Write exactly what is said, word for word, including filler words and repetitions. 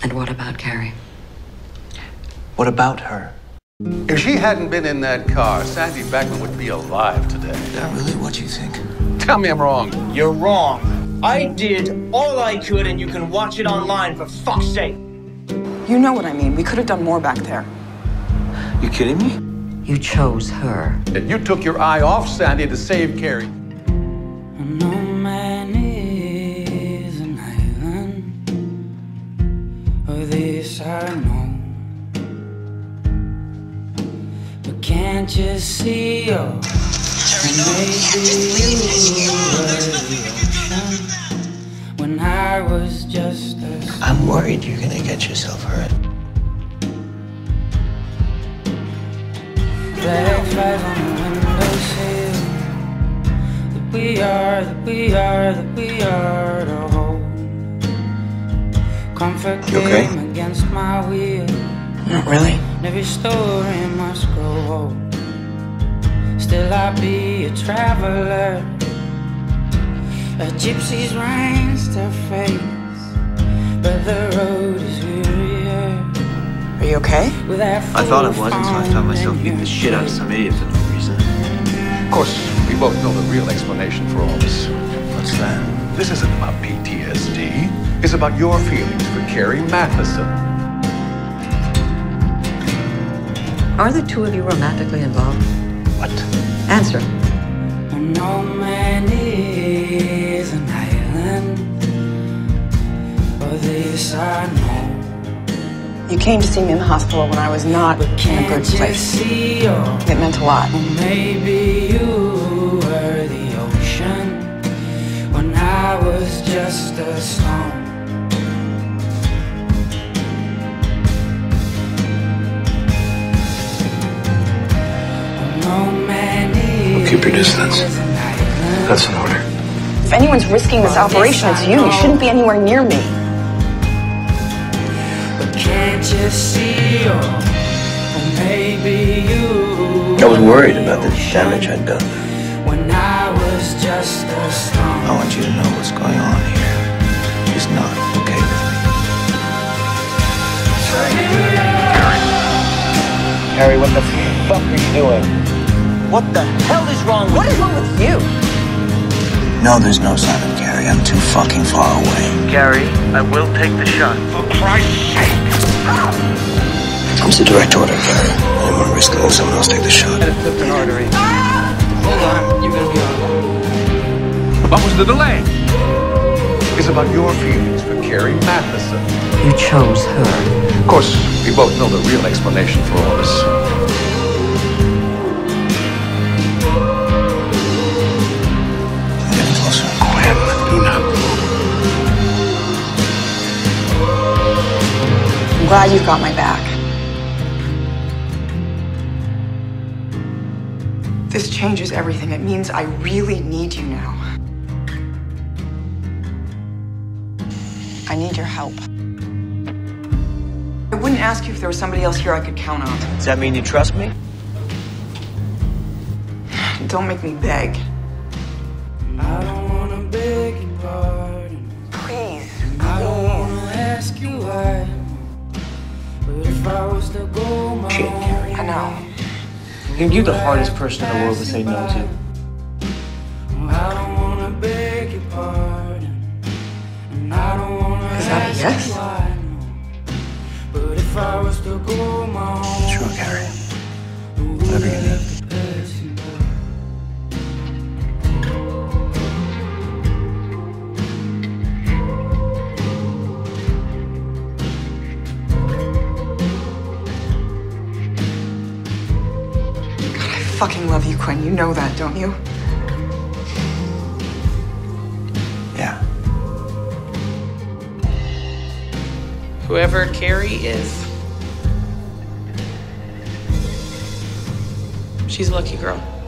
And what about Carrie? What about her? If she hadn't been in that car, Sandy Beckman would be alive today. Is that really what you think? Tell me I'm wrong. You're wrong. I did all I could, and you can watch it online, for fuck's sake. You know what I mean. We could have done more back there. You kidding me? You chose her. And you took your eye off Sandy to save Carrie. No man is an island, or this I know. But can't you see, oh, maybe you were the ocean when I was just a... I'm worried you're gonna get yourself hurt. Flag flies on the windowsill. That we are, that we are, that we are to hold. Comfort You okay? came against my will. Not really. And every story must grow old. Still I be a traveler. A gypsy's reins to face. But the road is wearier. Are you okay? With that I thought I wasn't, so I found myself beating the shit out of some idiot for no reason. Of course, we both know the real explanation for all this. What's that? This isn't about P T S D. It's about your feelings for Carrie Matheson. Are the two of you romantically involved? What? Answer. No man is an island, or this I know. You came to see me in the hospital when I was not in a good place. See, oh, It meant a lot. maybe you were the ocean when I was just a stone. No man is We'll keep your distance. an island. That's an order. If anyone's risking this operation, it's you. You shouldn't be anywhere near me. Can't you see, oh, maybe you... I was worried about the damage I'd done. When I was just a stone. I want you to know what's going on here is not okay with me. Harry, what the fuck are you doing? What the hell is wrong with What is wrong with you? No, there's no sign of Carrie. I'm too fucking far away. Gary, I will take the shot. For Christ's sake! It's a direct order, Carrie. I don't want to risk letting someone else take the shot. I flipped an artery. Hold on, you're gonna be on. What was the delay? It's about your feelings for Carrie Matheson. You chose her. Of course, we both know the real explanation for all this. I'm getting closer. Quinn, Nina. I'm glad you've got my back. This changes everything. It means I really need you now. I need your help. I wouldn't ask you if there was somebody else here I could count on. Does that mean you trust me? Don't make me beg. I don't wanna beg your pardon. Please. I don't wanna ask you why. But if I was to go my Shit, Carrie. I know. You're the hardest person in the world to say no to. I don't wanna beg your pardon. And I don't wanna Is that a ask yes? you why. But if I was to go my own Sure, Carrie. Whatever you need. I fucking love you, Quinn. You know that, don't you? Yeah. Whoever Carrie is, she's a lucky girl.